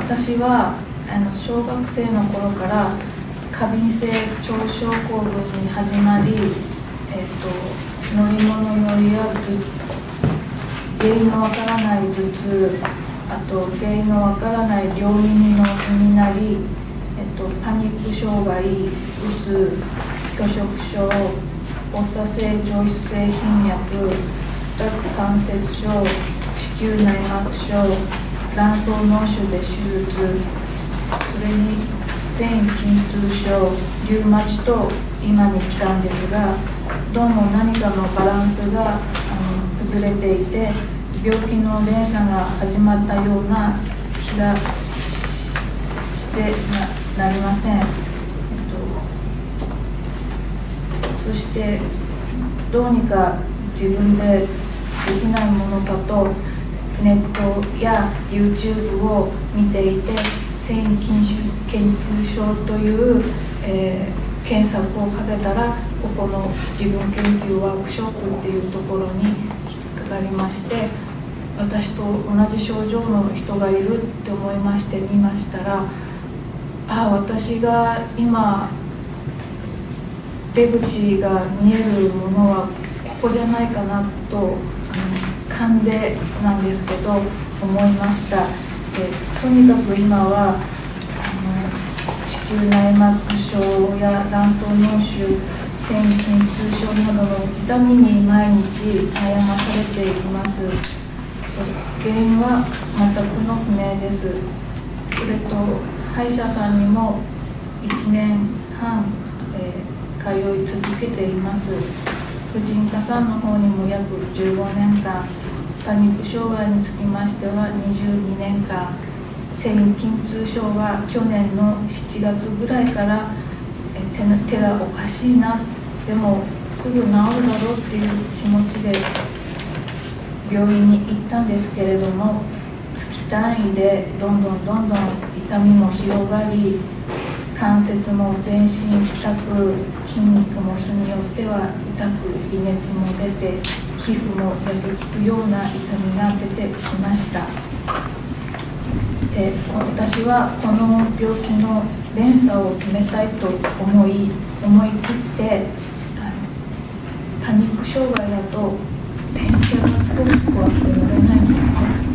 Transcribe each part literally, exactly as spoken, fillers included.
私はあの小学生の頃から過敏性腸症候群に始まり、えっと、乗り物酔いや原因のわからない頭痛、あと原因のわからない両耳の気になり、えっと、パニック障害、うつ、拒食症、発作性上皮性頻脈、顎関節症、子宮内膜症、卵巣脳腫で手術、それに線維筋痛症、リウマチと今に来たんですが、どうも何かのバランスがあの崩れていて、病気の連鎖が始まったような気がしてな、なりません。えっと、そしてどうにか自分でできないものかとネットや YouTube を見ていて、線維筋痛症という、えー、検索をかけたら、ここの自分研究ワークショップっていうところに引っかかりまして、私と同じ症状の人がいるって思いまして見ましたら、ああ、私が今出口が見えるものはここじゃないかなと、あの勘でなんですけど思いました。でとにかく今はあの子宮内膜症や卵巣脳腫、線維筋痛症などの痛みに毎日悩まされています。原因は全くの不明です。それと歯医者さんにもいちねんはん、えー、通い続けています。婦人科さんの方にも約じゅうごねんかん、パニック障害につきましてはにじゅうにねんかん、線維筋痛症は去年のしちがつぐらいからえ手の手がおかしいな、でもすぐ治るだろうっていう気持ちで病院に行ったんですけれども、月単位でどんどんどんどん痛みも広がり、関節も全身痛く、筋肉も日によっては痛く、微熱も出て、皮膚も焼けつくような痛みが出てきました。で、私はこの病気の連鎖を止めたいと思い、思い切ってパニック障害だと電車がすごく怖くて乗れないんですね。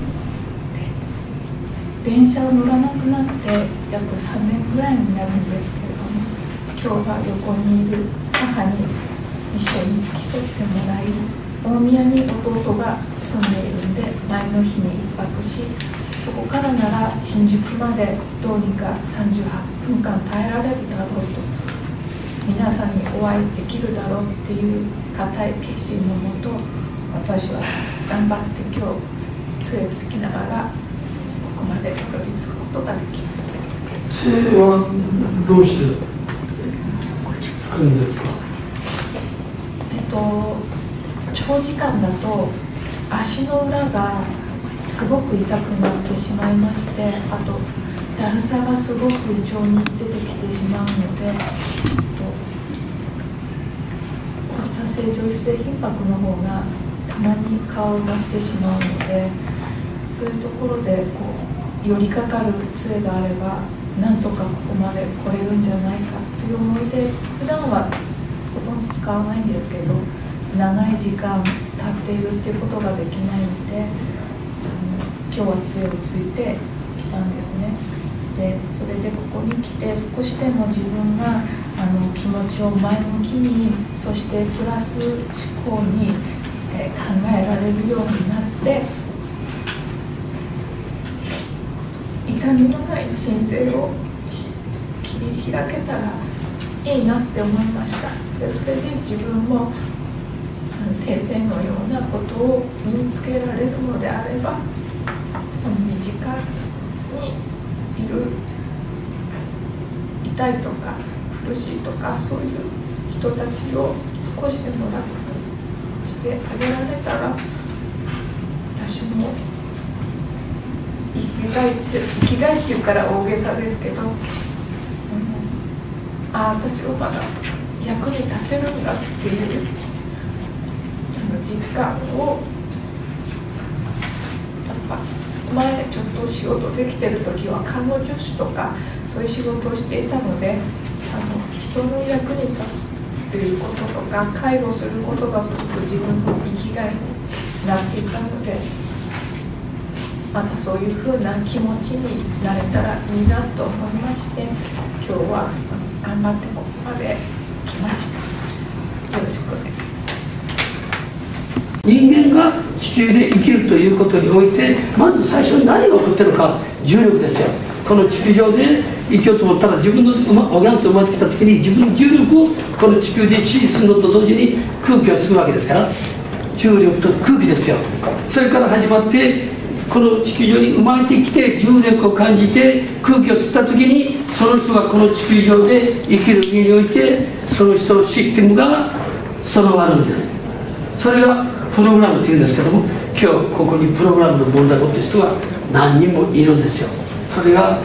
電車を乗らなくなって約さんねんぐらいになるんですけれども、今日は横にいる母に一緒に付き添ってもらい、大宮に弟が住んでいるんで前の日に一泊し、そこからなら新宿までどうにかさんじゅうはっぷんかん耐えられるだろうと、皆さんにお会いできるだろうっていう固い決心のもと、私は頑張って今日杖をつきながらここまでたどり着くことができました。 杖はどうしてつくんですか？ えっと長時間だと足の裏がすごく痛くなってしまいまして、あとだるさがすごく胃腸に出てきてしまうので、発作性上皮性頻迫の方がたまに顔を出してしまうので、そういうところでこう寄りかかる杖があればなんとかここまで来れるんじゃないかという思いで、普段はほとんど使わないんですけど、長い時間立っているっていうことができないので、今日は杖をついてきたんですね。でそれでここに来て少しでも自分があの気持ちを前向きに、そしてプラス思考に、えー、考えられるようになって、痛みのない人生を切り開けたらいいなって思いました。でそれで自分も先生のようなことを身につけられるのであれば、身近にいる痛いとか苦しいとかそういう人たちを少しでも楽にしてあげられたら、私も生きがいって生きがいって言ったら大げさですけど、うん、ああ私はまだ役に立てるんだっていう実感をやっぱ前ちょっと仕事できてる時は看護助手とかそういう仕事をしていたので、あの人の役に立つっていうこととか介護することがすごく自分の生きがいになっていたので、またそういうふうな気持ちになれたらいいなと思いまして、今日は頑張ってここまで来ました。よろしくお願いします。 人間が地球で生きるということにおいて、まず最初に何が起こってるか、重力ですよ。この地球上で生きようと思ったら、自分のおぎゃんと生まれてきた時に自分の重力をこの地球で支持するのと同時に空気を吸うわけですから、重力と空気ですよ。それから始まってこの地球上に生まれてきて重力を感じて空気を吸った時に、その人がこの地球上で生きる上においてその人のシステムが備わるんです。それがプログラムっていうんですけども、今日ここにプログラムの問題を持っている人が何人もいるんですよ。それが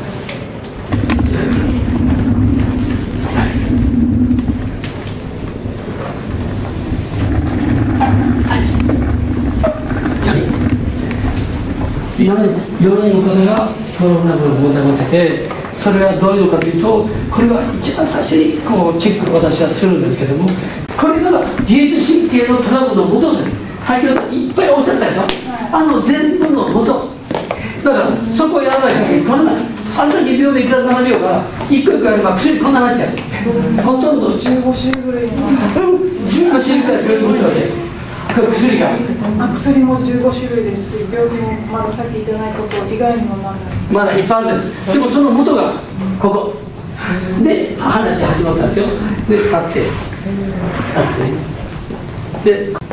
よにんの方がプログラムの問題を持ってて、それはどういうのかというと、これは一番最初にこうチェックを私はするんですけども、これが自律神経のトラブルの元です。先ほどいっぱいおっしゃったでしょ、あの全部の元だから、そこをやらないと取れない。あんなにびょう目いくらななびょうがいっこいっこやれば薬こんなになっちゃう。ほとんどじゅうご種類ぐらいのじゅうご種類ぐらい病気持ってるわけ、薬があ薬もじゅうご種類ですし、病気もまださっき言ってないこと以外にもまだまだいっぱいあるんです。でもその元がここで話始まったんですよ。で立って立ってで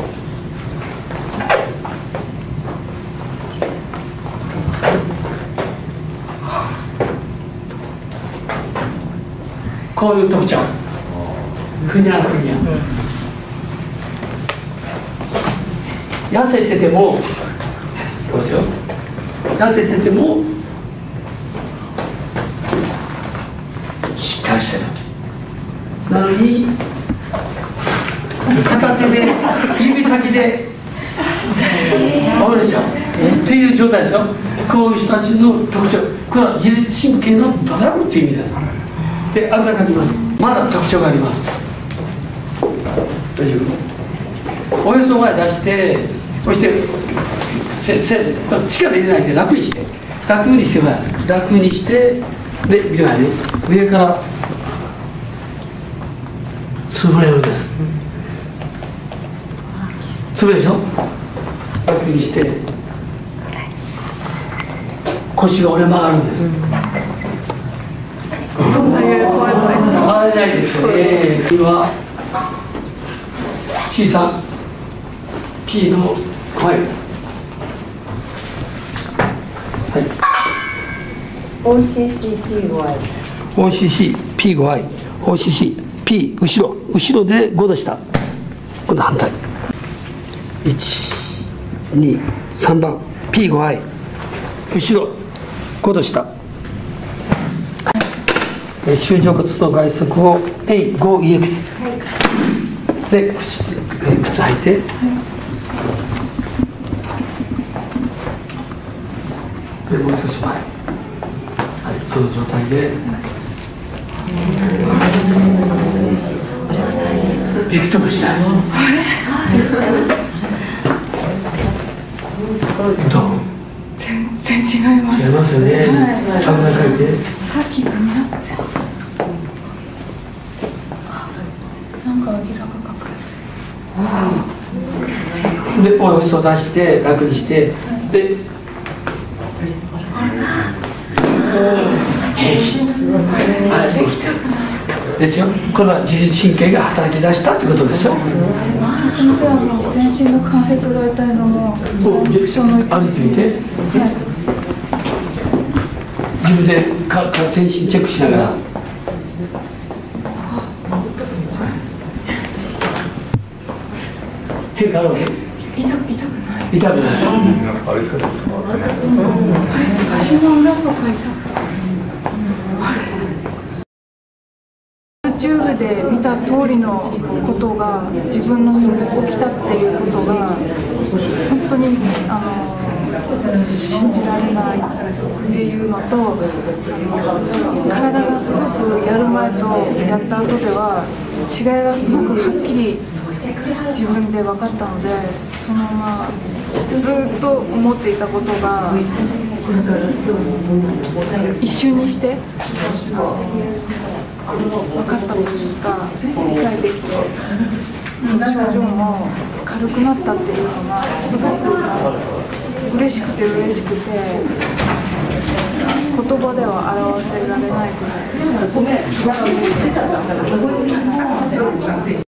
こういう特徴、ふにゃふにゃ、痩せててもどうですよ、痩せててもしっかりしてる。なのに片手で指先で折れちゃうっていう状態ですよ。こういう人たちの特徴、これは自律神経のドラブっていう意味です。で、あぐらかきます。まだ特徴があります。大丈夫？およそ前出して、そしてせせ力入れないで楽にして、楽にしては楽にして、で見てくださいね。上から潰れるんです。潰れるでしょ。楽にして腰が折れ曲がるんです。あれないですよね。今は C さん P の声、はい、 オーシーシーピーごアイオーシーシーピーごアイ オーシーシーピー 後ろ後ろでごど下、今度反対いちにさんばん ピーごアイ 後ろごど下、終上骨と外側を エーごイーエックス、はい、で 靴, 靴履いて、はい、でもう少し前、はい、その状態でびくともしない。どう？ 全然違います。 違いますよね。はい、さんばい書いて。 さっきが見なくて。なんかリラがかかりすぎ。で、およそ出して楽にして、で。平気。あれできた。ですよ。これは自律神経が働き出したということでしょ。 先生は全身の関節が痛いのも歩いてみて。はい、自分でかか全身チェックしながら。変化あるわけ？ 痛く痛くない。 痛くない。 あれ足の裏とか痛く。YouTube で見た通りのことが自分の身に起きたっていうことが本当にあの信じられないっていうのと、あの体がすごくやる前とやった後では違いがすごくはっきり自分で分かったので、そのままずっと思っていたことが一瞬にして分かったというか、理解できて、症状も軽くなったっていうのがすごく嬉しくて嬉しくて、言葉では表せられないくらいすごく嬉しかったです。